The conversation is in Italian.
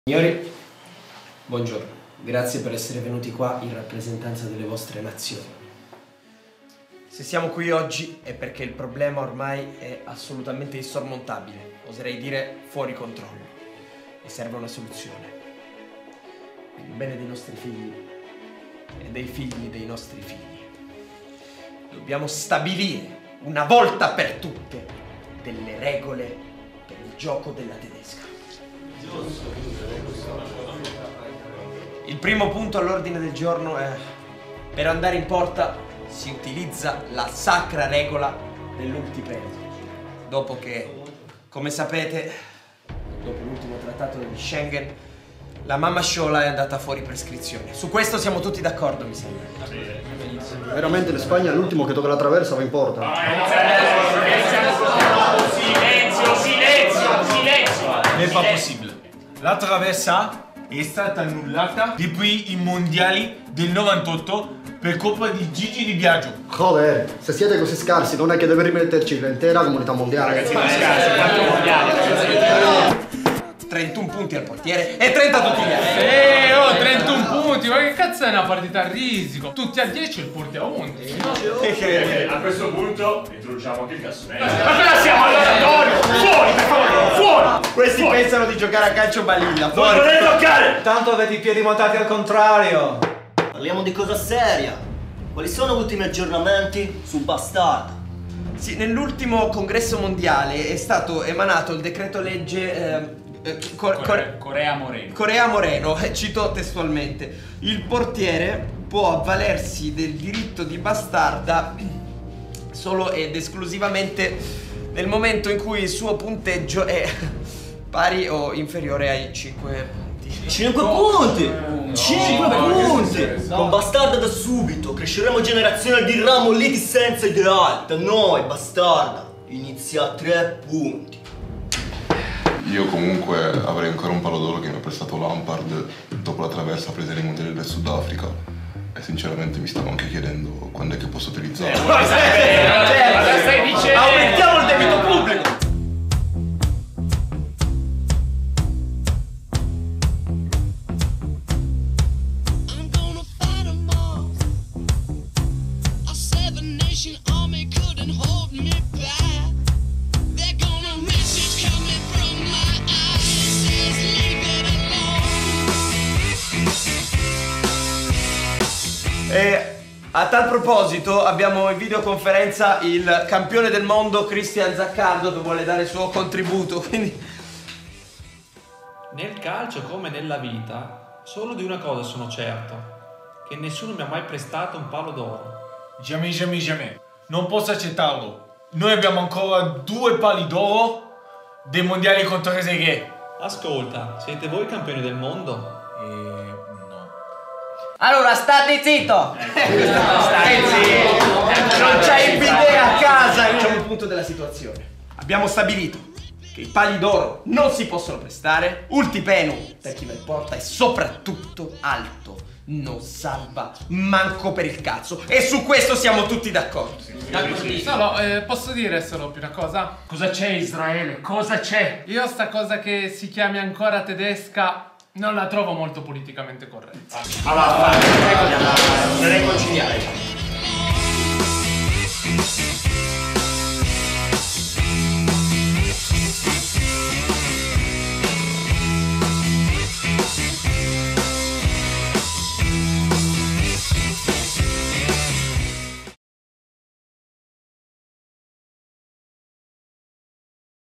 Signori, buongiorno, grazie per essere venuti qua in rappresentanza delle vostre nazioni. Se siamo qui oggi è perché il problema ormai è assolutamente insormontabile, oserei dire fuori controllo, e serve una soluzione. Per il bene dei nostri figli e dei figli dei nostri figli. Dobbiamo stabilire una volta per tutte delle regole per il gioco della tedesca. Il primo punto all'ordine del giorno è: per andare in porta si utilizza la sacra regola dell'ultipenio. Dopo che, come sapete, dopo l'ultimo trattato di Schengen, la mamma Sciola è andata fuori prescrizione. Su questo siamo tutti d'accordo, mi sembra. Veramente l'Espagna è l'ultimo che tocca la traversa va in porta. Silenzio! N'est pas possible. La traversa è stata annullata dopo i mondiali del 98 per colpa di Gigi Di Biagio. Joder, se siete così scarsi non è che deve rimetterci l'intera comunità mondiale. Ragazzi, ma scarsi, quanto mondiale? 31 punti al portiere e 30 tutti gli altri. 31 punti, ma che cazzo è una partita a risico? Tutti a 10 e il porti a 11, no? A questo punto introduciamo anche il cassonetto. Ma cosa siamo all'oratorio? Fuori, per favore, fuori! Questi pensano di giocare a calcio balilla. Non potete toccare! Tanto avete i piedi montati al contrario. Parliamo di cosa seria. Quali sono gli ultimi aggiornamenti su Bastard? Sì, nell'ultimo congresso mondiale è stato emanato il decreto legge Corea Moreno. Corea Moreno, cito testualmente: il portiere può avvalersi del diritto di bastarda solo ed esclusivamente nel momento in cui il suo punteggio è pari o inferiore ai 5 punti. 5 punti! 5 punti! Con Bastard da subito cresceremo generazioni di ramolliti senza ideali. Da noi Bastarda inizia a 3 punti. Io comunque avrei ancora un palo d'oro che mi ha prestato Lampard dopo la traversa presa nei mondiali del Sudafrica e sinceramente mi stavo anche chiedendo quando è che posso utilizzarlo. Cosa stai dicendo? Aumentiamo il debito pubblico! E a tal proposito abbiamo in videoconferenza il campione del mondo Cristian Zaccardo che vuole dare il suo contributo, quindi... Nel calcio come nella vita, solo di una cosa sono certo, che nessuno mi ha mai prestato un palo d'oro. Jamais, jamais, jamais. Non posso accettarlo. Noi abbiamo ancora 2 pali d'oro dei mondiali contro Trezeguet. Ascolta, siete voi campioni del mondo? No. Allora state zitto! Stai zitto! Non c'hai il bidet a casa! Facciamo il punto della situazione. Abbiamo stabilito che i pali d'oro non si possono prestare, ultipenum per chi va in porta e soprattutto alto non salva manco per il cazzo, e su questo siamo tutti d'accordo. Solo, posso dire solo più una cosa? Cosa c'è, Israele? Cosa c'è? Io sta cosa che si chiami ancora tedesca non la trovo molto politicamente corretta. Allora, non è conciliare.